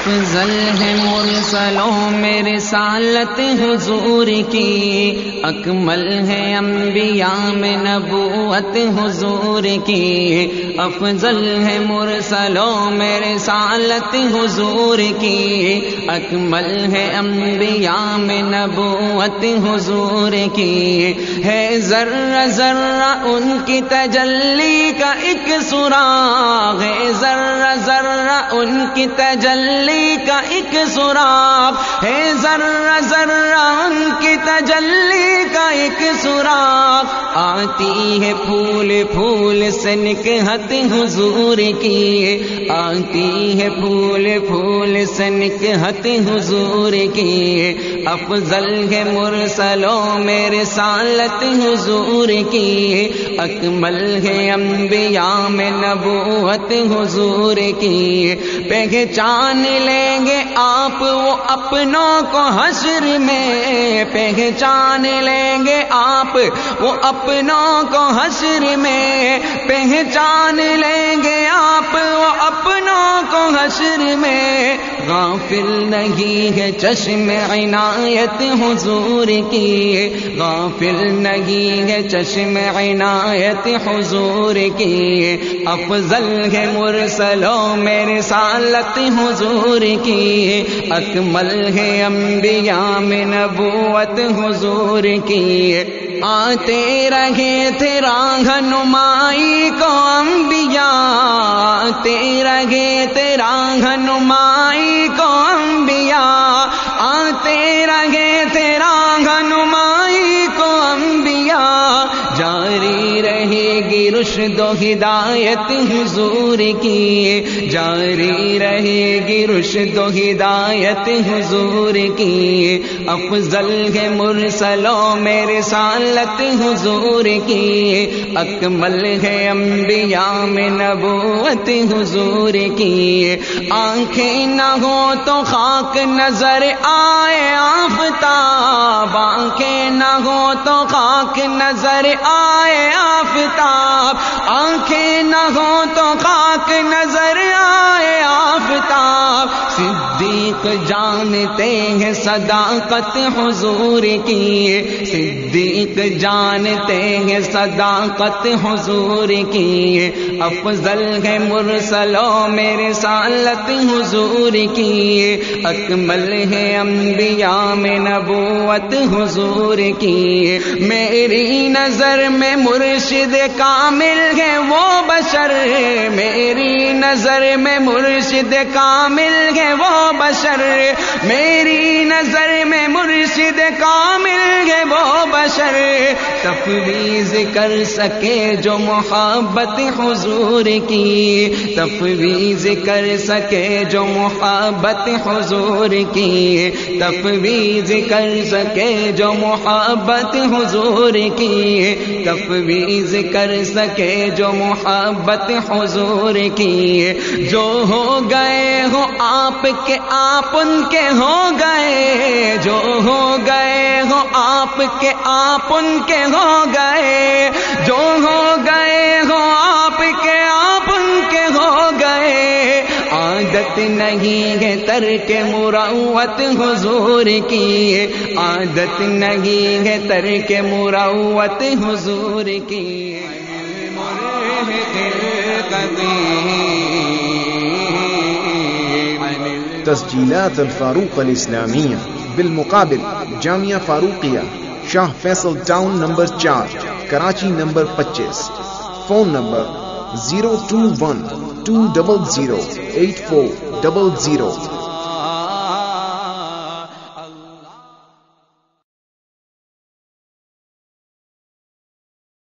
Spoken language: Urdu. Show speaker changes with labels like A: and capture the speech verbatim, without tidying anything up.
A: افضل ہے مرسلوں میں رسالت حضور کی، اکمل ہے انبیاء میں نبوت حضور کی، افضل ہے مرسلوں میں رسالت حضور کی، اکمل ہے انبیاء میں نبوت حضور کی، ہے ذرہ ذرہ ان کی تجلی کا ایک سراغ، ہے ذرہ ذرہ ان کی تجلی کا ایک سراغ، ہے ذرہ ذرہ ان کی تجلی کا ایک سراغ، آتی ہے پھول پھول سے نکہت حضور کی، آتی ہے پھول پھول سے نکہت حضور کی، افضل ہے مرسلوں میں رسالت حضور کی، اکمل ہے انبیاء میں نبوت حضور کی، پہچان لیں گے آپ وہ اپنوں کو حشر میں، پہچان لیں گے آپ وہ اپنوں کو حشر میں، پہچان لیں گے آپ وہ اپنوں کو حشر میں، غافل نہیں ہے چشم عنایت حضور کی، غافل نہیں ہے چشم عنایت حضور کی، افضل ہے مرسلوں میں رسالت حضور کی، اکمل ہے انبیاء میں نبوت حضور کی، آتے رہے تھے راہنمائی کو انبیاء، آتے رہے تھے راہنمائی کو انبیاء، آتے رہے تھے راہنمائی کو انبیاء، جاری رہے گی رشد و ہدایت حضور کی، جاری رہے گی رشد و ہدایت حضور کی، افضل ہے مرسلوں میں رسالت حضور کی، اکمل ہے انبیاء میں نبوت حضور کی، آنکھیں نہ ہو تو خاک نظر آئے آفتاب، آنکھیں نہ ہو تو خاک نظر آئے آفتاب، آنکھیں نہ ہو تو خاک نظر آئے آفتاب، صدیق جانتے ہیں صداقت حضور کی، صدیق جانتے ہیں صداقت حضور کی، افضل ہے مرسلوں میں رسالت حضور کی، اکمل ہے انبیاء میں نبوت حضور کی، میری نظر میں مرشد کامل ہے وہ بشر، میری نظر میں مرشد کامل ہے وہ بشر، میری نظر میں مرشد کامل ہے وہ بشر، تفویض کر سکے جو محبت حضور کی، تفویض کر سکے جو محبت حضور کی، تفویض کر سکے جو محبت حضور کی، تفویض کر سکے جو محبت حضور کی، جو ہو گئے ہو آپ کے آپ ان کے ہو گئے، جو ہو گئے ہو آپ کے آپ ان کے ہو گئے، جو ہو گئے ہو آپ کے آپ ان کے ہو گئے، عادت نہیں ہے ترک مروت حضور کی، عادت نہیں ہے ترک مروت حضور کی،
B: تسجیلات الفاروق الاسلامیہ بالمقابل جامعہ فاروقیہ شاہ فیصل ٹاؤن نمبر چار کراچی نمبر پچیس، phone number zero two one two double zero eight four double zero